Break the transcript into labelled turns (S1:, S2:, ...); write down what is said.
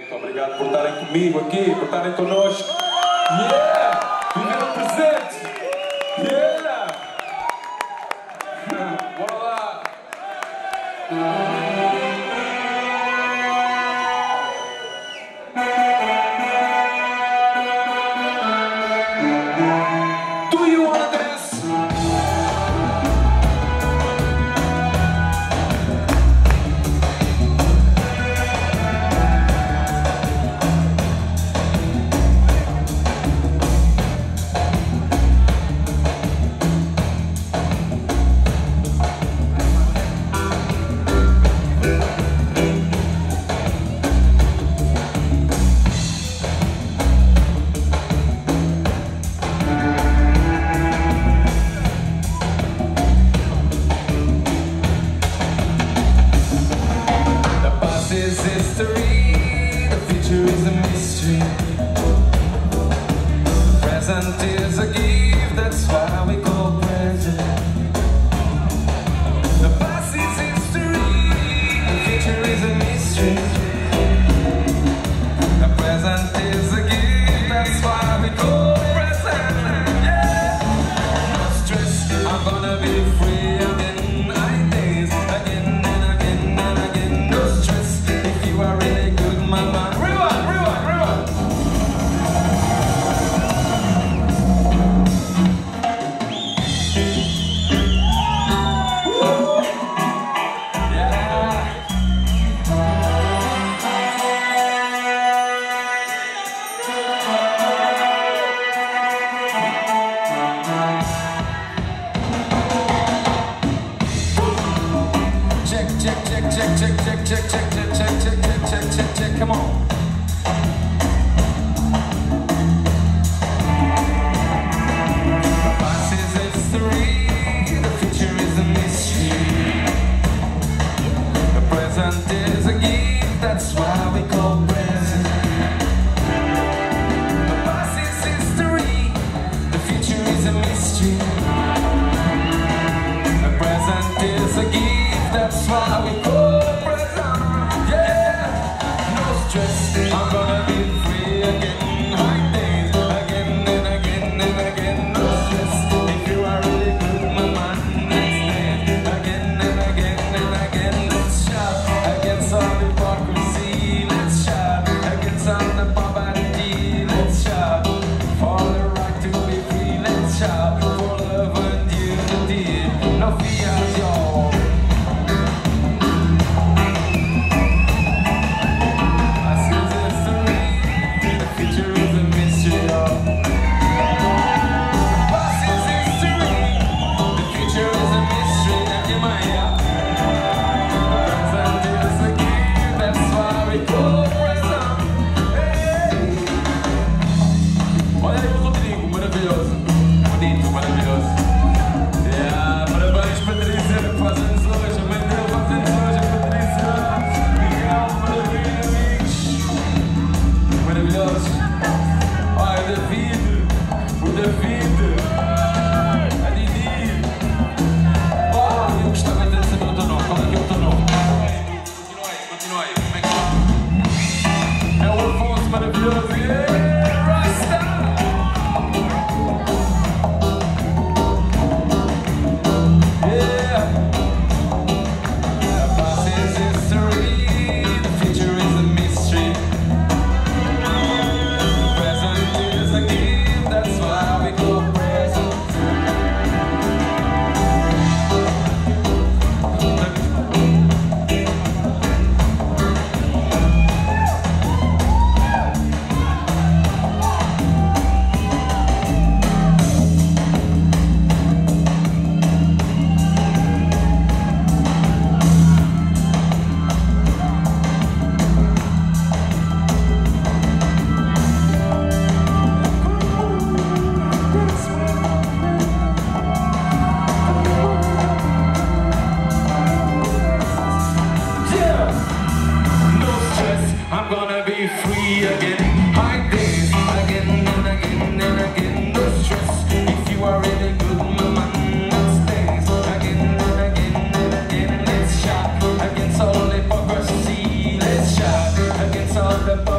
S1: Muito obrigado por estarem comigo aqui, por estarem connosco. Yeah! Viver o presente! Yeah! Bora lá! Do you wanna dance? Is history, the future is a mystery. Present is a gift, that's why we call present. The past is history, the future is a mystery. The present is a gift, that's why we call present. Yeah, no stress, I'm gonna be free again. I days again and again and again. No stress. You are really good, mama. Rewind, rewind, rewind. Woo. Yeah. Check, check, check, check, check, check, check, check, check, check, check, check, check, check, come on. The past is history, the future is a mystery. The present is a gift, that's why we call present. The past is history, the future is a mystery. The present is a gift, that's why we call present. Yeah, no stress, I'm gonna be free again. High days, again and again and again. No stress, if you are really good, my man, next day. Again and again and again. Let's shout against all hypocrisy. Let's shout against all the poverty. Let's shout for the right to be free. Let's shout for love and unity. No fear, y'all. The